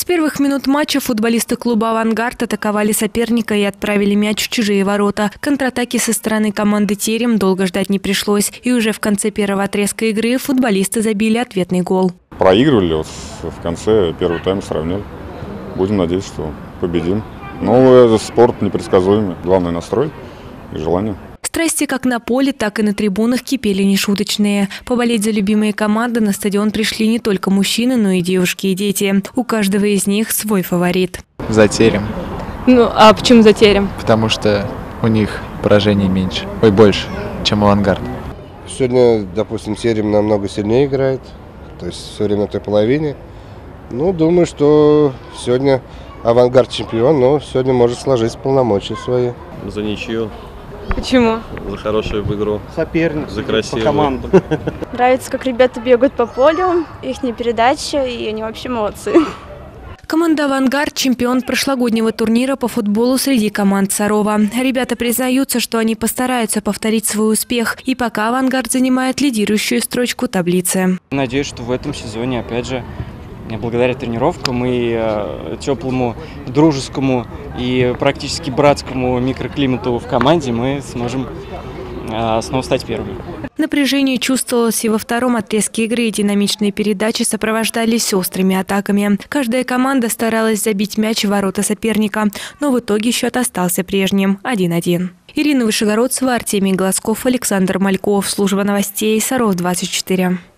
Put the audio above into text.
С первых минут матча футболисты клуба «Авангард» атаковали соперника и отправили мяч в чужие ворота. Контратаки со стороны команды «Терем» долго ждать не пришлось. И уже в конце первого отрезка игры футболисты забили ответный гол. Проигрывали, в конце первого тайма сравняли. Будем надеяться, что победим. Но спорт непредсказуемый. Главное настрой и желание. Страсти как на поле, так и на трибунах кипели нешуточные. Поболеть за любимые команды на стадион пришли не только мужчины, но и девушки и дети. У каждого из них свой фаворит. За Терем. Ну, а почему за Терем? Потому что у них поражений меньше, больше, чем у «Авангард». Сегодня, допустим, Терем намного сильнее играет, то есть все время на той половине. Ну, думаю, что сегодня «Авангард» чемпион, но сегодня может сложить полномочия свои. За ничью. Почему? За хорошую игру. Соперник. За красивую. По командам. Нравится, как ребята бегают по полю, их передача, и они вообще молодцы. Команда «Авангард» – чемпион прошлогоднего турнира по футболу среди команд Сарова. Ребята признаются, что они постараются повторить свой успех. И пока «Авангард» занимает лидирующую строчку таблицы. Надеюсь, что в этом сезоне, опять же, благодаря тренировкам и теплому, дружескому и практически братскому микроклимату в команде мы сможем снова стать первыми. Напряжение чувствовалось и во втором отрезке игры. Динамичные передачи сопровождались острыми атаками. Каждая команда старалась забить мяч в ворота соперника, но в итоге счет остался прежним – 1-1. Ирина Вышегородцева, Артемий Глазков, Александр Мальков. Служба новостей Саров 24.